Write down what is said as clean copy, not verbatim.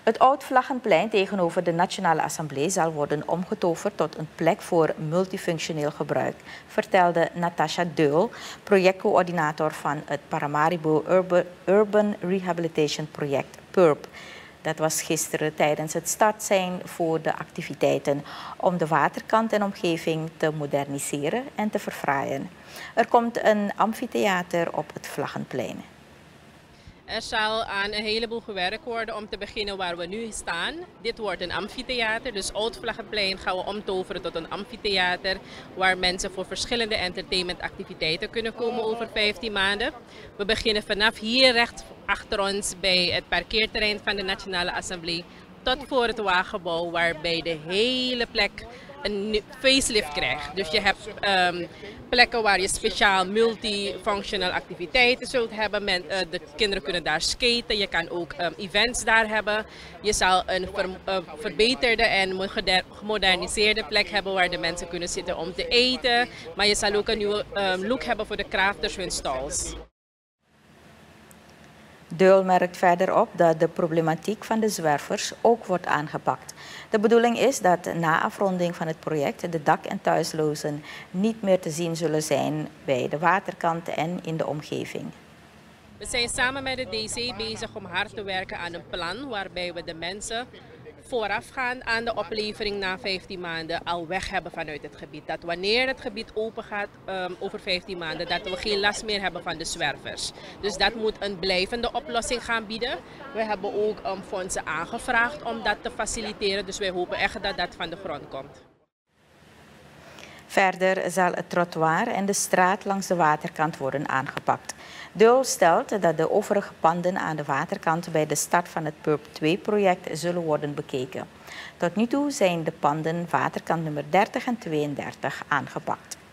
Het Oud-Vlaggenplein tegenover de Nationale Assemblée zal worden omgetoverd tot een plek voor multifunctioneel gebruik, vertelde Natasha Deul, projectcoördinator van het Paramaribo Urban Rehabilitation Project, PURP. Dat was gisteren tijdens het startsein voor de activiteiten om de waterkant en omgeving te moderniseren en te verfraaien. Er komt een amfitheater op het Vlaggenplein. Er zal aan een heleboel gewerkt worden om te beginnen waar we nu staan. Dit wordt een amfitheater, dus Oud-Vlaggenplein gaan we omtoveren tot een amfitheater waar mensen voor verschillende entertainmentactiviteiten kunnen komen over 15 maanden. We beginnen vanaf hier recht achter ons bij het parkeerterrein van de Nationale Assemblée tot voor het wagengebouw, waarbij de hele plek een facelift krijgt. Dus je hebt plekken waar je speciaal multifunctional activiteiten zult hebben. De kinderen kunnen daar skaten, je kan ook events daar hebben. Je zal een verbeterde en gemoderniseerde plek hebben waar de mensen kunnen zitten om te eten. Maar je zal ook een nieuwe look hebben voor de crafters hun stalls. Deul merkt verder op dat de problematiek van de zwervers ook wordt aangepakt. De bedoeling is dat na afronding van het project de dak- en thuislozen niet meer te zien zullen zijn bij de waterkant en in de omgeving. We zijn samen met de DC bezig om hard te werken aan een plan waarbij we de mensen voorafgaand aan de oplevering na 15 maanden al weg hebben vanuit het gebied. Dat wanneer het gebied open gaat over 15 maanden, dat we geen last meer hebben van de zwervers. Dus dat moet een blijvende oplossing gaan bieden. We hebben ook fondsen aangevraagd om dat te faciliteren. Dus wij hopen echt dat dat van de grond komt. Verder zal het trottoir en de straat langs de waterkant worden aangepakt. Deul stelt dat de overige panden aan de waterkant bij de start van het PURP 2-project zullen worden bekeken. Tot nu toe zijn de panden waterkant nummer 30 en 32 aangepakt.